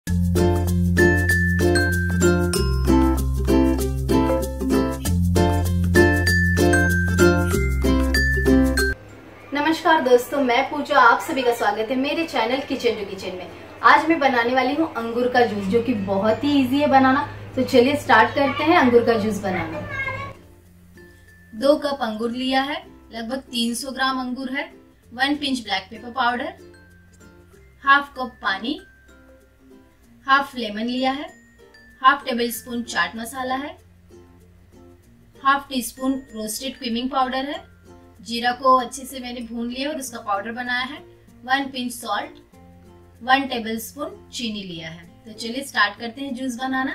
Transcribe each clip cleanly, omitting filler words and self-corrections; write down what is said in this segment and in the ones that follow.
नमस्कार दोस्तों, मैं पूजा, आप सभी का स्वागत है मेरे चैनल किचन टू किचन में। आज मैं बनाने वाली हूँ अंगूर का जूस, जो कि बहुत ही इजी है बनाना। तो चलिए स्टार्ट करते हैं अंगूर का जूस बनाना। 2 कप अंगूर लिया है, लगभग 300 ग्राम अंगूर है। 1 pinch black pepper powder, half cup पानी, हाफ लेमन लिया है, half table spoon chaat masala है, हाफ टी स्पून रोस्टेड क्रीमिंग पाउडर है। जीरा को अच्छे से मैंने भून लिया और उसका पाउडर बनाया है। 1 पिंच सॉल्ट, 1 टेबल स्पून चीनी लिया है। तो चलिए स्टार्ट करते हैं जूस बनाना।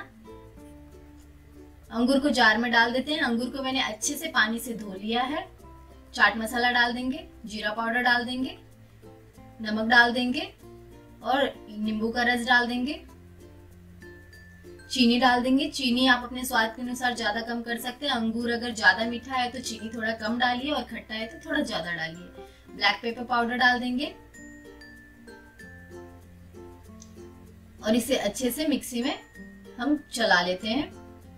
अंगूर को जार में डाल देते हैं। अंगूर को मैंने अच्छे से पानी से धो लिया है। चाट मसाला डाल देंगे, जीरा पाउडर डाल देंगे, नमक डाल देंगे और नींबू का रस डाल देंगे। चीनी डाल देंगे। चीनी आप अपने स्वाद के अनुसार ज्यादा कम कर सकते हैं। अंगूर अगर ज्यादा मीठा है तो चीनी थोड़ा कम डालिए और खट्टा है तो थोड़ा ज्यादा डालिए। ब्लैक पेपर पाउडर डाल देंगे और इसे अच्छे से मिक्सी में हम चला लेते हैं।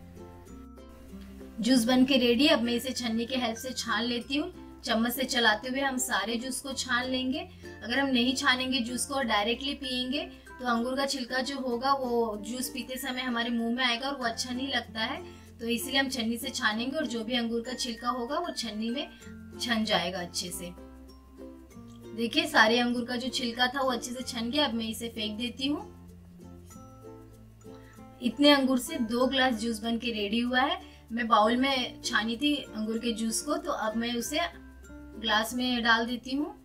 जूस बन के रेडी। अब मैं इसे छन्नी के हेल्प से छान लेती हूँ। चम्मच से चलाते हुए हम सारे जूस को छान लेंगे। अगर हम नहीं छानेंगे जूस को और डायरेक्टली पियेंगे तो अंगूर का छिलका जो होगा वो जूस पीते समय हमारे मुंह में आएगा और वो अच्छा नहीं लगता है। तो इसलिए हम छन्नी से छानेंगे और जो भी अंगूर का छिलका होगा वो छन्नी में छन जाएगा अच्छे से। देखिए सारे अंगूर का जो छिलका था वो अच्छे से छन गया। अब मैं इसे फेंक देती हूँ। इतने अंगूर से 2 ग्लास जूस बन के रेडी हुआ है। मैं बाउल में छानी थी अंगूर के जूस को, तो अब मैं उसे ग्लास में डाल देती हूँ।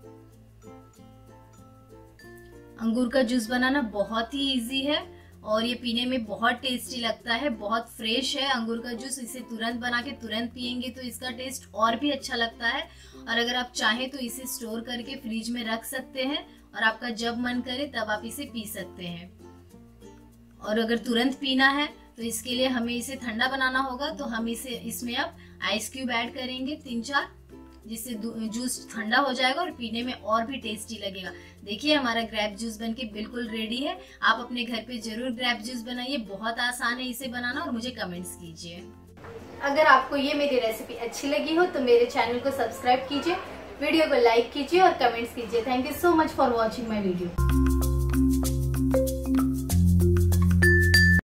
अंगूर का जूस बनाना बहुत ही इजी है और ये पीने में बहुत टेस्टी लगता है। बहुत फ्रेश है अंगूर का जूस। इसे तुरंत बना के तुरंत पियेंगे तो इसका टेस्ट और भी अच्छा लगता है। और अगर आप चाहें तो इसे स्टोर करके फ्रिज में रख सकते हैं और आपका जब मन करे तब आप इसे पी सकते हैं। और अगर तुरंत पीना है तो इसके लिए हमें इसे ठंडा बनाना होगा। तो हम इसमें अब आइस क्यूब ऐड करेंगे 3-4, जिससे जूस ठंडा हो जाएगा और पीने में और भी टेस्टी लगेगा। देखिए हमारा ग्रेप जूस बनके बिल्कुल रेडी है। आप अपने घर पे जरूर ग्रेप जूस बनाइए। बहुत आसान है इसे बनाना और मुझे कमेंट्स कीजिए। अगर आपको ये मेरी रेसिपी अच्छी लगी हो तो मेरे चैनल को सब्सक्राइब कीजिए, वीडियो को लाइक कीजिए और कमेंट्स कीजिए। Thank you so much for watching my video.